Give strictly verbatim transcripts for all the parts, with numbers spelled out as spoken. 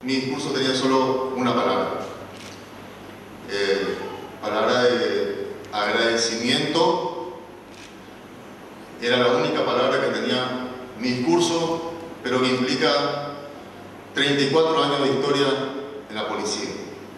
Mi discurso tenía solo una palabra, eh, palabra de agradecimiento. Era la única palabra que tenía mi discurso, pero que implica treinta y cuatro años de historia en la policía.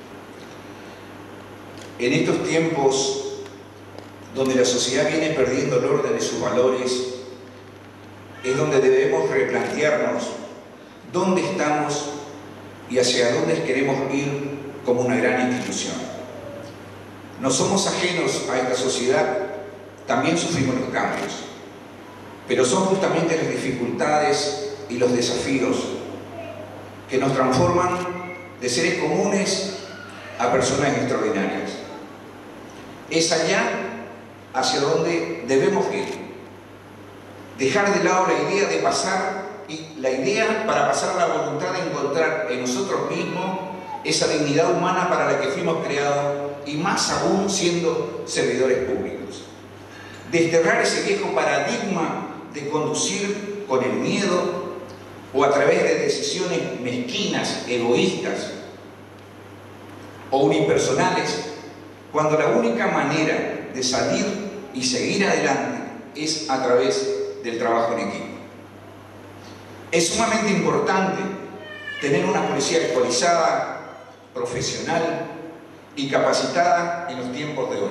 En estos tiempos donde la sociedad viene perdiendo el orden de sus valores, es donde debemos replantearnos dónde estamos y hacia dónde queremos ir como una gran institución. No somos ajenos a esta sociedad, también sufrimos los cambios, pero son justamente las dificultades y los desafíos que nos transforman de seres comunes a personas extraordinarias. Es allá hacia donde debemos ir. Dejar de lado la idea de pasar, y la idea para pasar la voluntad de encontrar en nosotros mismos esa dignidad humana para la que fuimos creados, y más aún siendo servidores públicos. Desterrar ese viejo paradigma de conducir con el miedo o a través de decisiones mezquinas, egoístas o unipersonales, cuando la única manera de salir y seguir adelante es a través del trabajo en equipo. Es sumamente importante tener una policía actualizada, profesional y capacitada en los tiempos de hoy.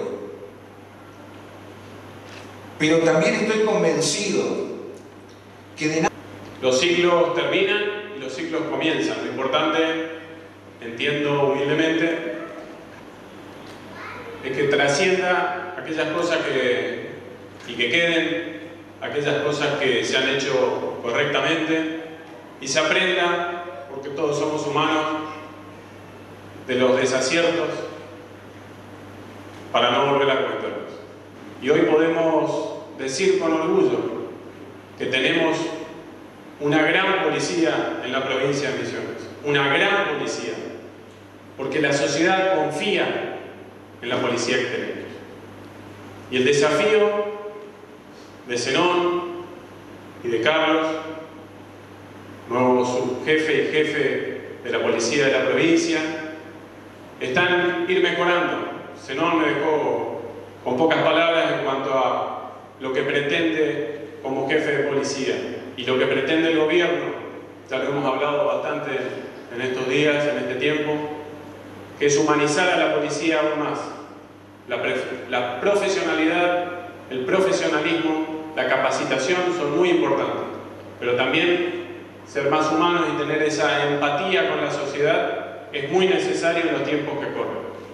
Pero también estoy convencido que de nada... Los ciclos terminan y los ciclos comienzan. Lo importante, entiendo humildemente, es que trascienda aquellas cosas que, y que queden aquellas cosas que se han hecho correctamente, y se aprenda, porque todos somos humanos, de los desaciertos para no volver a cometerlos. Y hoy podemos decir con orgullo que tenemos una gran policía en la provincia de Misiones, una gran policía, porque la sociedad confía en la policía que tenemos. Y el desafío de Zenón y de Carlos, nuevo subjefe y jefe de la policía de la provincia, están ir mejorando. Zenón me dejó con pocas palabras en cuanto a lo que pretende como jefe de policía y lo que pretende el gobierno. Ya lo hemos hablado bastante en estos días, en este tiempo, que es humanizar a la policía aún más. La, la profesionalidad, el profesionalismo, la capacitación son muy importantes, pero también ser más humanos y tener esa empatía con la sociedad es muy necesario en los tiempos que corren.